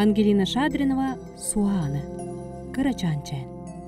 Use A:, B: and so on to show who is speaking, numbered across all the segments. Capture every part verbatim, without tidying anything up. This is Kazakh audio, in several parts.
A: Ангелина Шадринова суаны. Кырачанчен.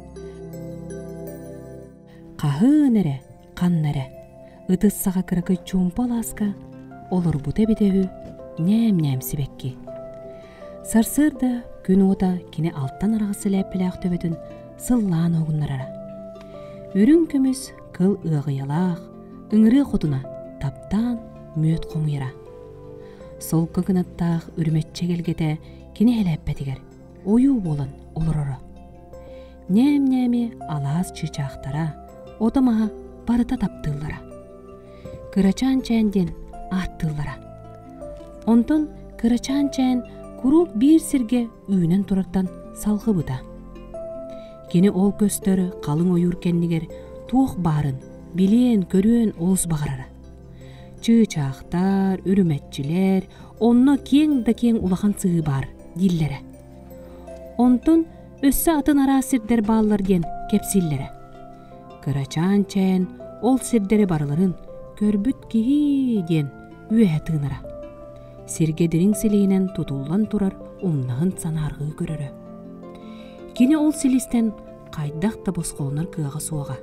A: Қағын әрі, қанн әрі. Ытыссаға кыракы чумпаласка, олар бұты бедеу, нәм-нәм сібекки. Сарсырда күн ота кені алттан арағысы ләппіләқ төбетін сыллан оғынларара. Үрін көміз кыл ұғиялақ, үңірі құтына таптан мөт қомыйра. Сол көгінаттақ үрметче келгеті кені әләппәтігер, ойу болын олырыры. Нәм-нәме алаз чычақтара, отымаға барыта таптыллара. Кырачан чәнден аттыллара. Онтон кырачан чән курук бір сірге үйінен тұрақтан салғы бұта. Кені ол көстері қалың ойыр кәннігер туық барын, билен көрен олыс бағарара. Чычақтар, үріметчілер, онны кең да кең улахан сығы бар, диллері. Онтон өссі атын ара сірдер балылар ден кепсиллері. Кырачан чән ол сірдері барыларын көрбіт кеге ден үйе тыңыра. Сергедерін сілейінен тұтулан тұрар умнағын санарғы көрірі. Кені ол сілістен қайдақта босқолынар кыға суаға.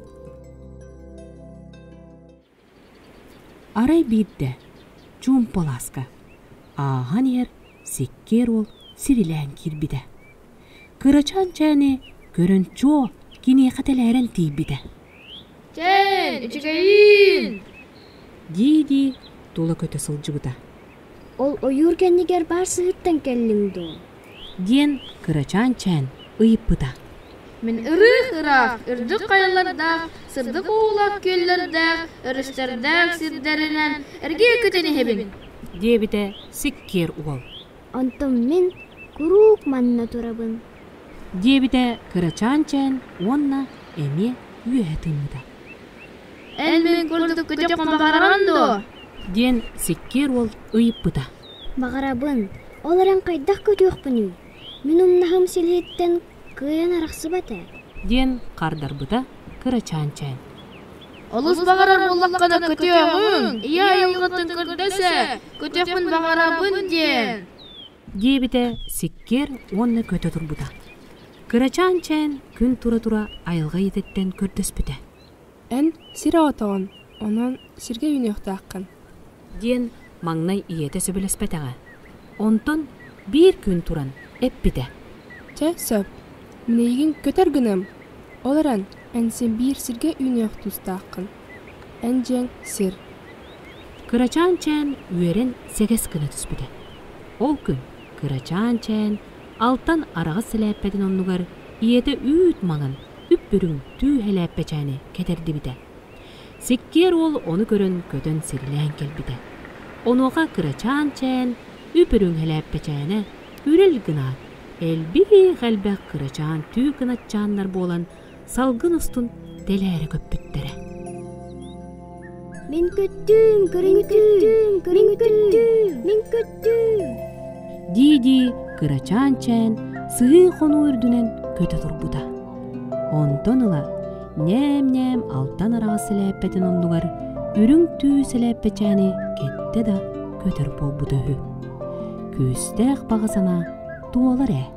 A: Арай бейді, чумпаласка. Аған ер, секкер ол сирилән кирбіді. Кырачан чәне көрін чо кені қателәрін тейбіді.
B: Чән, үчігейін!
A: Дейді тола көті сылжыбыда.
C: Ол ойыр кәнігер бар сығыттан кәліңді.
A: Ден кырачан чән ұйыппыда.
B: Мен ырық-ырақ, үрдік қайлардақ, сырдық оғылақ көллердақ, үріштердақ сирдерінен әрге көтені хебін.
A: Дебіде сіккер уол.
C: Онтым мен күрук манна тұрабын.
A: Дебіде кырачан чән онна әме үйе тымыда.
B: Әл мен көрдік көтек қомағаранды.
A: Ден сіккер ол ұйыппыда.
C: Бағарабын, оларан қайдақ көтек бұны. Мен умнағым селеттен кыян арақсы бата.
A: Ден қардарбыда кырачан чән.
B: Олыс бағарар боллаққана көтеғын, ия елғытын көрдесі, көтекпін бағарабын ден.
A: Дебіде сіккер онны көті тұрбыда. Кырачан чән күн тура-тура айылға ететтен көрдөспіді.
D: Ән сире отауын, онан сирге үйнеқті аққан.
A: Ден маңнай иеті сөбілеспетіға. Онтон бір күн туран әппіді.
D: Чә сөп, мінейгін көтер гінім. Оларан әнсен бір сирге үйнеқті ұсты аққан. Ән жәң сир.
A: Кырачан чән үйерін сегіз күні түспіді. Ол күн кырачан чән алтан араға сіләппәдін оннығар иеті үйт маңын үппүрің түй әләппәчәні кетерді біді. Сиккер ол оны көрін көтін сірлән келбіді. Онуға кырачан чән үппүрің әләппәчәні үрел гына, әлбі ғәлбәк кырачан түй гынатчанлар болан салғын ұстын дәләрі көппіттері.
C: Мен көттім, көрін көттім, көрін көттім, мен көттім.
A: Диди кырачан чән сығы қону үрдінен көті тұрбыда. Онтоныла нәм-нәм алтан араға сіләппәтін ондығар үрің түй сіләппәчәні кетті да көтір болбуды. Көстәқ бағасана туалар ә.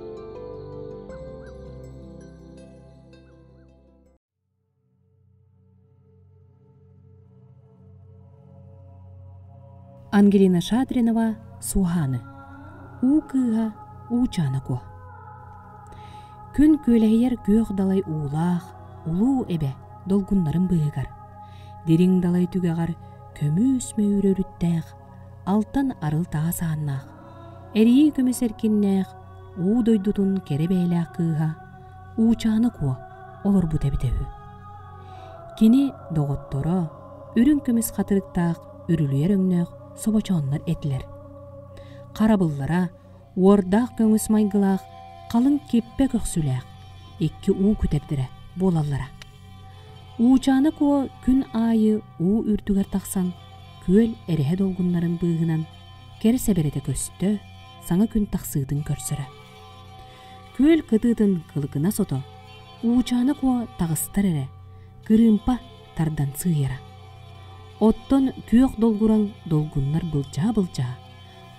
A: Ангелина Шадринова суаны. Уқыға учаны ко. Күн көләйер көк далай уылақ, улу әбе долгунларын бұйығар. Дерің далай түгеғар көміс мөйір өріттәқ, алтан арыл таға сағаннақ. Әрейі көміс әркеннәқ, у дойдудun кері бәйләқ қыға, учаны ко олар бұт әбітеу. Кені доғыттора, үрін көміс қатырықтақ, үрілер өңнәқ, собачанлар әтілер. Қарабыллара, ордақ көңіс майғылақ, қалың кеппе көксіләқ, еккі у күтердірі болалара. Учаны ко күн айы у үртігер тақсан, көл әріхе долғынларын бұғынан, кәрі сәбереті көсті, саңа күн тақсыдың көрсірі. Көл қытыдың қылығына соты, учаны ко тағыстар әрі, кырымпа тардан сыйыра. Оттон күйек долгуран долгунлар былжа-былжа,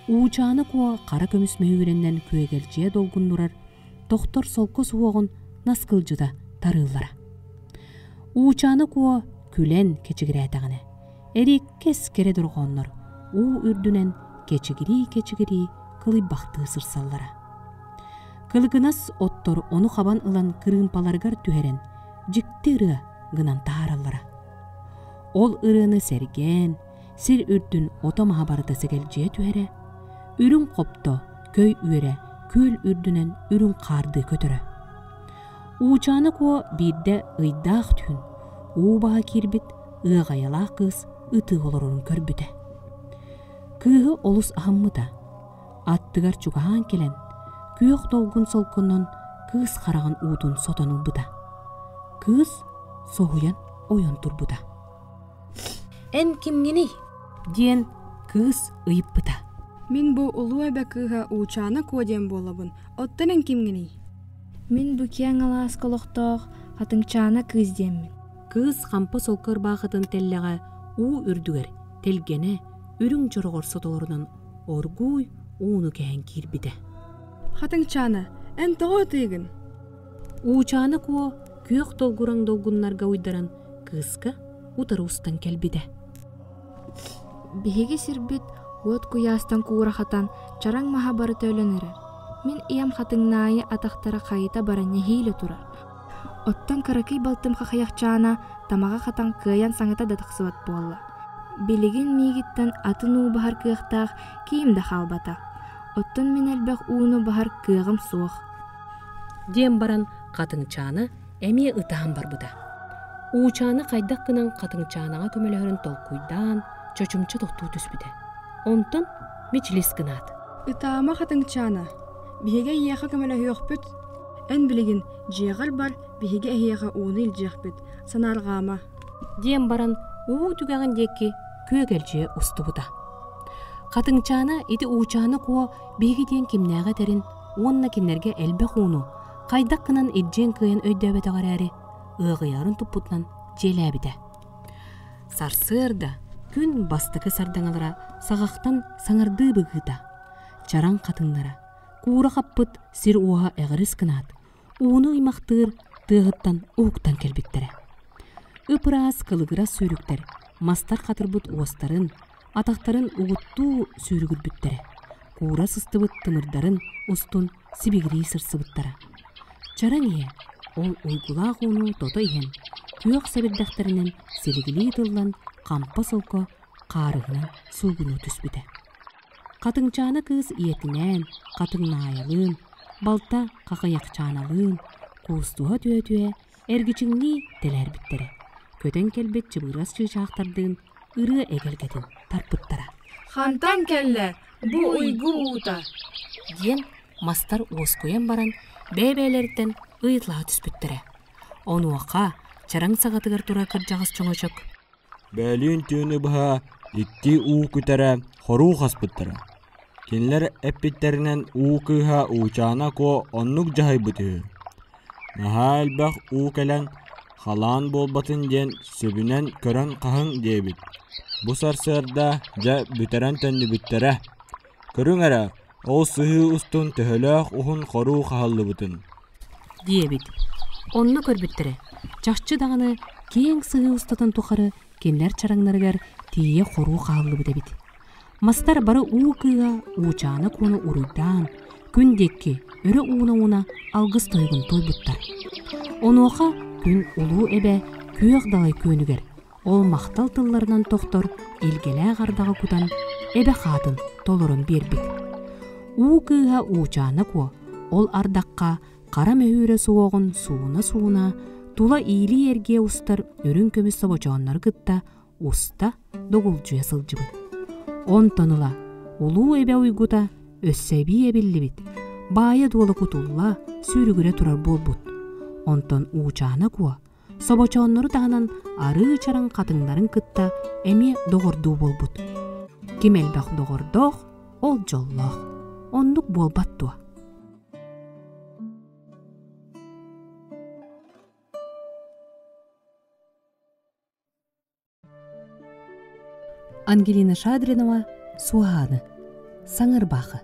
A: Уучааны куа кара көмүс мөһүгүреннен күөгелжие долгуннурар, доктор солко суогун наскылжыда тарыыллара. Уучааны куа күлен кечигирэтагыны. Эрик кес кере дургоннор, уу үрдүнен кечигири кечигири кылыйбахты сырсаллара. Кылыгынас оттор ону хабан ылан кырыымпаларгар түһерен, жикти ырыа гынан таараллара. Ол ырыаны серген, сир үрдүн отомаха барыта сегелжие түһере, үрүн копто, көй үере, күл үрдүнен үрүн карды көтөрө. Уучааны куо бирде ыйдаах түһүн, уу баha кирбит, ыагаялаах кыз ыты олорорун көрбүтэ. Кыыһы олус ахаммыта, аттыгар чугахан келен, күйөк долгун солкуннон кыз хараган уутун сотонулбута. Кыз соһуян ойон турбута.
B: Эн кимгини?
A: Диэн кыз ыйыппыта.
D: Мин бу улуу эбе кыыһа уучааны куоден буолабын. Оттон эн кимгини?
B: Мин букияң алаас колохтоох хатыңчаана кыз диэммин.
A: Кыз хампы солкыр баахатын теллеға уу үрдүгер, телгене, үрүң жорогор сотолорунан оргуй ууну кээн кирбите.
D: Хатыңчаана, эн тоҕо тыыгын.
A: Уучааны куо күйөк долгураң долгуннарга уйдаран кызга утары устан келбите.
B: Биһиги сирбит уот куяастан куурахатан чараң маха бары төөлөнөрөр. Мин иям хатыңнаайы атахтара хайыта баранья хииле турар. Оттон каракый балтым хахаякчаана тамага хатан кыян саңыта да тахсыбат буолла. Билигин миигиттен атын уу бахар кыахтаах кийим да халбата. Оттон мин элбэх ууну бахар кыагым суох.
A: Диэн баран катыңчааны эмие ытаан барбыта. Уучааны кайдак кынан катыңчаанага көмөлөһөрүн толкуйдаан чочумча тохтуу түспүтэ. Онтон мичлис кынаат.
D: Ытаама хатыңчаана. Биһиге ийэхэ көмөлөһүөхпүт. Эн билигин жиэгал бар биһиге эһиэхэ ууну илдьиэхпит. Санааргаама.
A: Диэн баран уу түгэгин диэки күөгелжие устубута. Катыңчаана ити уучааны куо биһиги диэн кимнээгэ терин уонна киннерге элбэх ууну кайдак кынан иджиэн кыйан өйдөбөтөгөр эри ыагыярын туппутунан желээбите. Сарсыарда күн бастыкы сардаңалара сагактан саңардыы быгыта. Чараң катыңнара куура хаппыт сир уаха эгерис кынаат. Ууну ыймактыыр тыагыттан ууктан келбиттере. Ыпыраас кылыгырас сүүрүктер мастар катырбыт уостарын, атактарын угуттуу сүүрүгүрбүттере. Куура сыстыбыт тымырдарын устун сибигири сырсыбыттара. Чараң ие ол уйгулаах ууну тото иһэн күйөк себирдахтарынан силигилии тыллан кампа солко каарыгынан суугуну түспүтэ. Катыңчааны кыз иетинен, катыңнаайалыын, балта какаякчааналыын, куустуha түө-түө эргичиңни телербиттере. Көтөн келбет чыбырас чыжаактардыын ырыа эгелгетин тарпыттара.
D: Хантан келле, бу уйгу уута.
A: Диэн мастар уоскуян баран бэбэлерден ыйытлаа түспүттере. Онуака чараң сагатыгар тура кыржагас чоңочок.
E: Бэлиин түүнү быһа икки уу күтәрә хоруу хаспыттара. Кинлер эппиттеринен уу кыыһа уучаана ко оннук жаһайбытыы. Наһа элбэх уу келен халаан болбатын диэн сөбүнен көрөн хаһың диэбит. Бу сарсыарда жа бүтэрэн төннүбүттерэ. Көрүңэрэ, ол сыһыы устун төһөлөөх ухун хоруу хаһаллыбытын.
A: Диэбит. Онну көрбүттере. Жакчы даганы кең сыһыы устатын тухары кинлер чараңнарыгар тие хоруу хаһаллыбыт эбит. Мастар бары уу кыыга уучааны куну уруйдаан, күн декки өрө уuna-уuna алгыс тойгун тойбуттар. Онуоха күн улуу эбе күйөк далай көнүгер. Ол мактал тылларынан токтор илгелээ гардага кутан эбе хаатын толорун бербит. уу кыыга уучааны ку ол ардакка кара мөһүүрө суогун сууна-сууна тула иили эрге устар өрүн көмүс собочооннор кытта уста догулжуя сылжыбыт. Онтоныла улуу эбе уйгута өссөбие биллибит. Баайы дуола кутулла сүүрүгүрө турар болбут. Онтон уучааны куа собочооннору тагынан ары чараң катыңнарын кытта эми догордуу болбут. Ким элбэх догордох, ол жоллох. Оннук болбаттуа. Ангелина Шадринова «Суаны». саңыр бақы.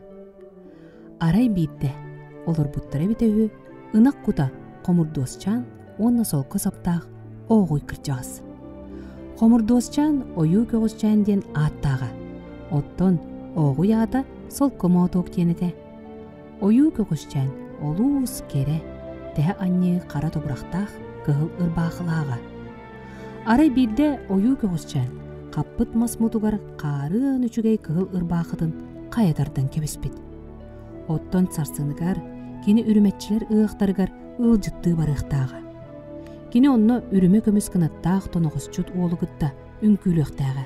A: Арай бейді олар бұттары бітеуі ынақ құта қомырдосчан онна солқы саптақ оғой кірчағыз. Қомырдосчан ойу көғісчан ден аттаға. Оттон оғой ата солқы мотоқ тенеті. Ойу көғісчан олуыз кере тәе анне қара тобырақтақ кығыл ұрбақылаға. Арай бейді ойу көғісчан қаппыт масмутугар қарын үчігей кығыл ұрбақытын қаятардан кебеспет. Оттон сарсыныгар, кені үріметчілер ұғықтарығар ұлжытты барықтаға. Кені онны үріме көміс кынаттақ тоноғыз чүт олығытта үнкүліқтаға.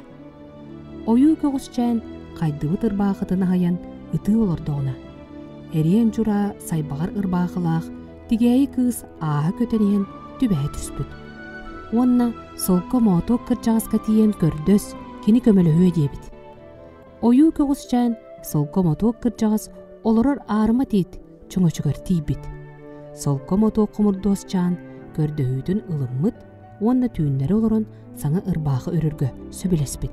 A: Ойу көғісчән қайдыбыт ұрбақытын ағаян ұты олырдығына. Әрен жүра сайбағар ұрбақылақ, тігәйі кыз аға көтенен түбәй түспіт. Онна солқы мотоқ кірчағызға тиен көрдөс, кені көмілі өдебіт. Ойу көғісчән солқы мотоқ кірчағыз олырыр арыма тейт, чоңочугар тейбит. Солқы мотоқ құмырдосчан көрдөйдің ылыммыт, онна түйінлері олырын саңа ұрбағы өріргі сөбілеспит.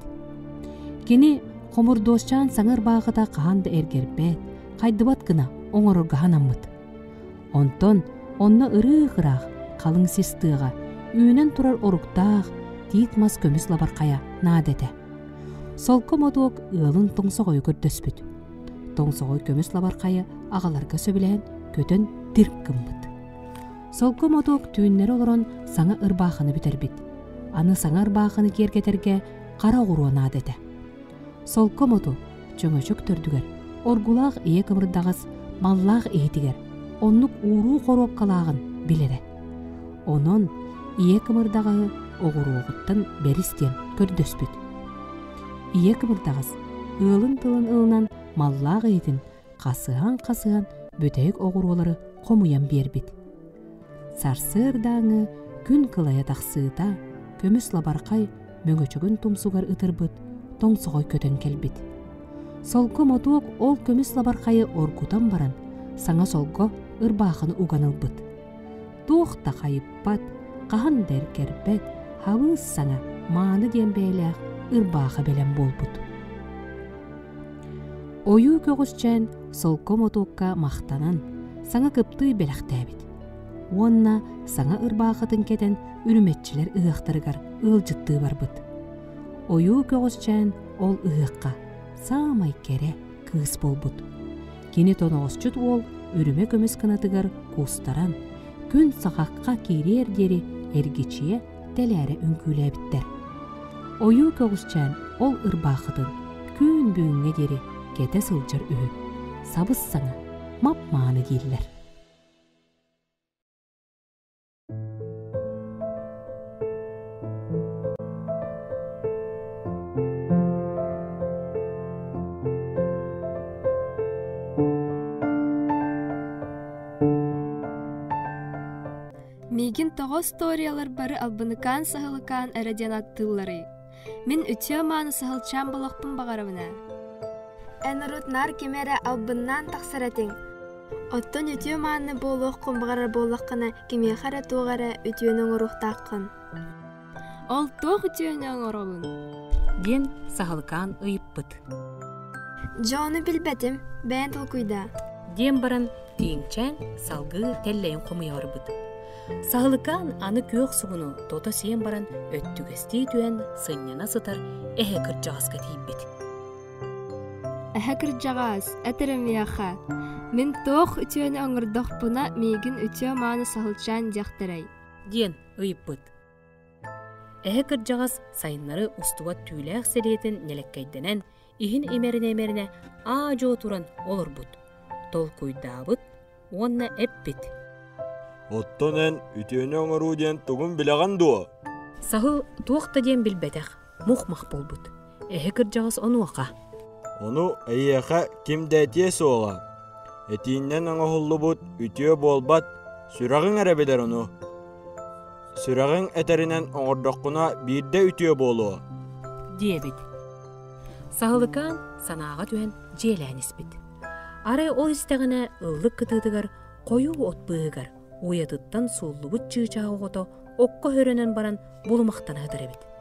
A: Кені құмырдосчан саңа ұрбағыда қағанды әргербет, қайдыбат гына оңырырға ханаммыт. Онтон, онна ыры-ғырақ, қалың сестіға, үйінен тұрар ұрықтақ, тейт мас көміс лабарқая надеті. Солқы мотоқ ылын тоңсоғой көрдөспіт. Тоңсоғой көміс лабарқайы ағаларға сөбілән көтін дирк кымбыт. Солқы мотоқ түйінлері олырын саңа ұрбақыны бітербіт. Аны саңа ұрбақыны кергетерге қара ғыруан адеті. Солқы мотоқ чөңөчөк төрдігер, оргулақ ие кымырдағыз маллақ ейтігер, онлық уру қоруап қалағын білері. Онын ие кымырдағы оғыруғыттан берістен көрдөспіт. Ие кымырдағыз ылын тылын ылынан маллағы етін қасыған-қасыған бөтәйік оғырулары қомуян бербіт. Сарсырдаңы күн қылая тақсыыта, көміс лабарқай мөңөчігін тұмсуғар ұтырбыт, тоңсуғай көтен келбіт. Солқы мотуық ол көміс лабарқайы оргутан баран, саңа солқы ұрбақыны уғанылбыт. Туықта қайыппат, қахан дәркербет, хавыз саңа маны дембейләқ ұрбақы белен болбыт. Ойу көғісчән солқы мотуыққа мақтанан, саңа кыпты беләқтәбіт. Онна саңа ұрбақытын кетен үріметчілер ұғықтырғар ұлжытты барбыт. Ойу көғісчән ол ұғыққа самай кере кыз болбыт. Кені тоноғыз чүт ол үріме көміс кынатығар қуыстаран, күн сақаққа керер дері әргечие тәләрі үнкүләбіттер. Ойу көғісчән ол ұрбақытын күн бүгінге дері кете сылжыр үйі, сабыз саңа, мап-маны келілер.
B: Мегин тоғыз сториялар бары албыныкан сахылыкан әрәден аттылары. Мен үтіе маны сахылчан болақпын бағарабына. Энрут нар кемері албыннан тақсаратың. Оттон үтіе маны болуқ құмбағарар болаққына кеме қара туғара үтіенің ұрықтаққын. Ол тоқ үтіенің ұрығын.
A: Ден сахылыкан ұйыппыт.
B: Жоны білбәтім, бән тұлкүйда.
A: Ден баран тиңчән салғы тәлләйін қомыяр бұд. Сахылыкан аны көк суғыну тота сен баран өттігісті түйен сыннена сытар әхе кірджағызға тейбет.
B: Әхе кірджағыз, әтірім яқа. Мен тоқ үтіені оңырдық бұна мейгін үтіе маны сахылчан дяқтырай.
A: Ден ұйыппыт. Әхе кірджағыз сайынлары ұстуат түйләқ сәретін нелеккайденен ихин емеріне-емеріне ажо туран олыр бұд. Тол көйдабыд, онна әппет.
E: Оттонен үтіені оңыру ден тұғын білаған дуа.
A: Сахыл туақта ден білбәтәқ, мұқ-мақ болбыд. Әхе кірджағыз оны оқа.
E: Оны әйеқа кім дәтие соға. Әтиіннен аңғылы бұд үтіе болбат, сүрағын әрәбедер оны. Сүрағын әтәрінен оңырдаққына бірде үтіе болуа.
A: Диебет. Сахылыкан санаға түйен желән іспет. Арай ол істіғіне ұллық кытыдығар, қойу от бұғығар. Уятыттан суллубут чыычағы ғото оққа хөрінен баран болумақтан ғыдыр әбет.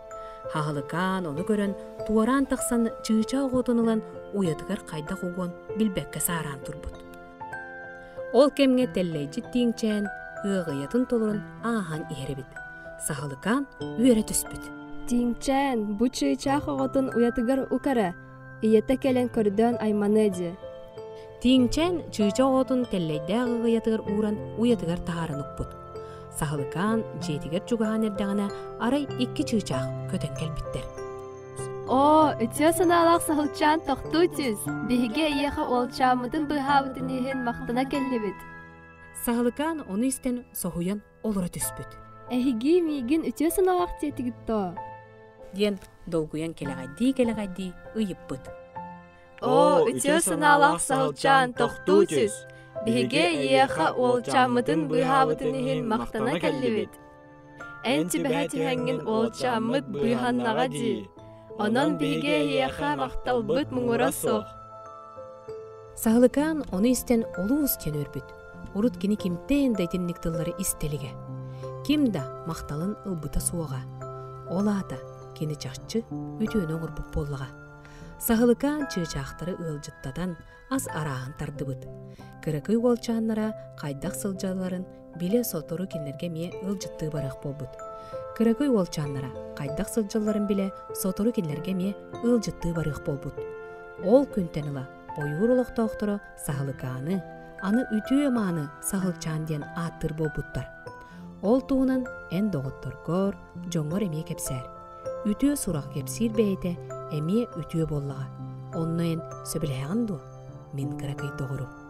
A: Hahılıkan onu görün, tuvaran taqsan çığça oğutunulan uyatıgar kayda kugon bilbekke saran turbut. Ol kemge telleyci tiңçen, ığıyatın tolurun ahan iheribit. Sahılıkan üere tüspüt.
D: Тиңчен, бу чыйчах оготун уятыгар укара. Иете келен көрдөн айманеди.
A: Tiңçen çığça oğutun telleyde ığıyatıgar uğran uyatıgar taharan ukput. Sahılıkan jetiger çugahan erdağına aray iki çığçaq köten kelbitter.
D: О, үтө саналак сахылчан тоқтутиз. Биге иеха олчамытын быхабытын ихин мактана келлебит.
A: Sahılıkan onu isten sohuyan olura tüspüt.
D: Эхиги мигин үтө саналак тетигитто.
A: Ден долгуян келегайди келегайди ыйыппыт.
D: О, үтө саналак сахылчан тоқтутиз. Биге иеха олчамытын быхабытын ихин мактана келлебит. Энти бэхати хангин олчамыт быханнага ди. Онон биге иеха макталбыт муңурасо.
A: Sahılıkan onu isten olуус кен өрбүт. Урут кини кимтен дейтинник тыллары истелиге. Ким да макталын ылбыта суога. Олата кини чакчы үтөөнө урбуп боллага. Sahılıkan чыычактары ылжыттадан аз араан тардыбыт. Кыракый олчааннара кайдак сылжаларын биле сотору кинлерге мие ылжытты барак болбут. Кыракый олчааннара кайдак сылжаларын биле сотору кинлерге мие ылжытты барык болбут. Ол күнтенила бойуурулуктоокторо Sahılıkanı, аны үтүө мааны Sahılçan диэн ааттыр болбуттар. Ол туунан эн доготторгор жоңор эмие кепсер. Үтүө сурак кепсир бейте эмие үтүө боллага. Онно эн сөбүлээгин ду. Мин кыракый догуру.